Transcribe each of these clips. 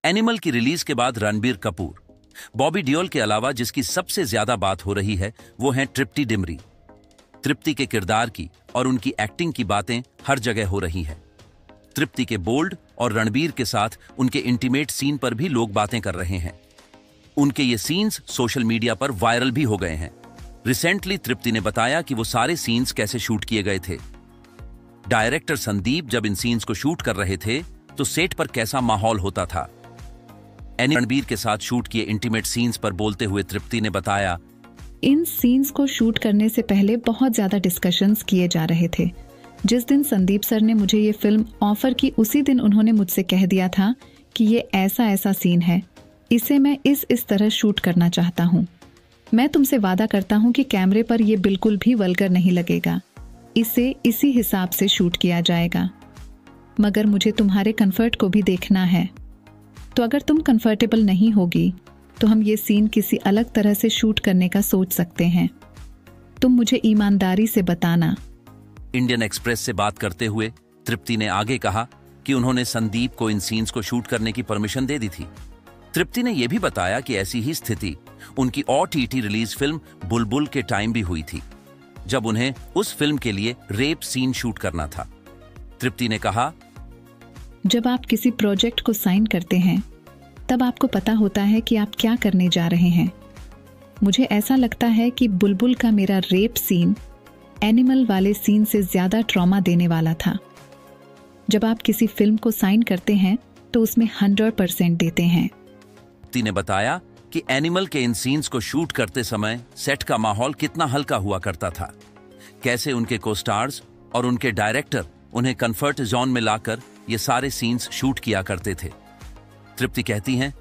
Animal की release के बाद रणबीर कपूर, बॉबी देओल के अलावा जिसकी सबसे ज्यादा बात हो रही है वो हैं तृप्ति डिमरी। तृप्ति के किरदार की और उनकी एक्टिंग की बातें हर जगह हो रही हैं। तृप्ति के बोल्ड और रणबीर के साथ उनके इंटीमेट सीन पर भी लोग बातें कर रहे हैं। उनके ये सीन्स सोशल मीडिया पर वायरल भी हो गए हैं। रिसेंटली तृप्ति ने बताया कि वो सारे सीन्स कैसे शूट किए गए थे। डायरेक्टर संदीप जब इन सीन्स को शूट कर रहे थे तो सेट पर कैसा माहौल होता था। रणबीर के साथ शूट किए इंटीमेट सीन्स पर बोलते हुए तृप्ति ने बताया, इन सीन्स को शूट करने से पहले बहुत ज्यादा डिस्कशंस किए जा रहे थे। जिस दिन संदीप सर ने मुझे ये फिल्म ऑफर की उसी दिन उन्होंने मुझसे कह दिया था कि ये ऐसा ऐसा सीन है, इसे मैं इस तरह शूट करना चाहता हूँ। मैं तुमसे वादा करता हूँ कि कैमरे पर यह बिल्कुल भी वल्गर नहीं लगेगा, इसे इसी हिसाब से शूट किया जाएगा। मगर मुझे तुम्हारे कंफर्ट को भी देखना है, तो अगर तुम कंफर्टेबल नहीं होगी तो हम ये सीन किसी अलग तरह से शूट करने का सोच सकते हैं। तुम मुझे ईमानदारी से बताना। इंडियन एक्सप्रेस से बात करते हुए तृप्ति ने आगे कहा कि उन्होंने संदीप को इन सीन्स को शूट करने की परमिशन दे दी थी। तृप्ति ने यह भी बताया कि ऐसी ही स्थिति उनकी OTT रिलीज फिल्म बुलबुल के टाइम भी हुई थी, जब उन्हें उस फिल्म के लिए रेप सीन शूट करना था। तृप्ति ने कहा, जब आप किसी प्रोजेक्ट को साइन करते हैं तब आपको पता होता है कि आप क्या करने जा रहे हैं। मुझे ऐसा लगता है कि बुलबुल का मेरा रेप सीन एनिमल वाले सीन से ज्यादा ट्रॉमा देने वाला था। जब आप किसी फिल्म को साइन करते हैं तो उसमें 100% देते हैं। तृप्ति ने बताया कि एनिमल के इन सीन्स को शूट करते समय सेट का माहौल कितना हल्का हुआ करता था, कैसे उनके को-स्टार्स और उनके डायरेक्टर उन्हें कंफर्ट जोन में लाकर ये सारे सीन्स शूट किया करते थे। तृप्ति कहती हैं,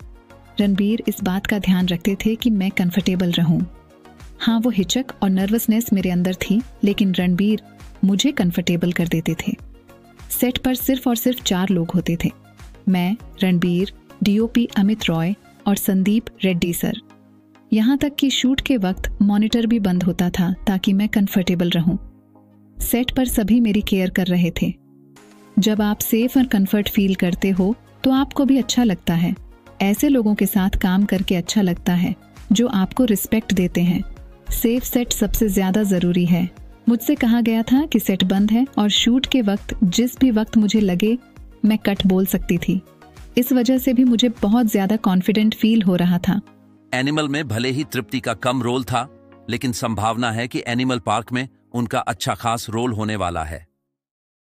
रणबीर इस बात का ध्यान रखते थे कि मैं कंफर्टेबल रहूं। हाँ, वो हिचक और नर्वसनेस मेरे अंदर थी, लेकिन रणबीर मुझे कंफर्टेबल कर देते थे। सेट पर सिर्फ और सिर्फ 4 लोग होते थे, मैं, रणबीर, DOP अमित रॉय और संदीप रेड्डी सर। यहाँ तक कि शूट के वक्त मॉनिटर भी बंद होता था ताकि मैं कंफर्टेबल रहूं। सेट पर सभी मेरी केयर कर रहे थे। जब आप सेफ और कंफर्ट फील करते हो तो आपको भी अच्छा लगता है। ऐसे लोगों के साथ काम करके अच्छा लगता है जो आपको रिस्पेक्ट देते हैं। सेफ सेट सबसे ज्यादा जरूरी है। मुझसे कहा गया था कि सेट बंद है और शूट के वक्त जिस भी वक्त मुझे लगे मैं कट बोल सकती थी। इस वजह से भी मुझे बहुत ज्यादा कॉन्फिडेंट फील हो रहा था। एनिमल में भले ही तृप्ति का कम रोल था, लेकिन संभावना है कि एनिमल पार्क में उनका अच्छा खास रोल होने वाला है।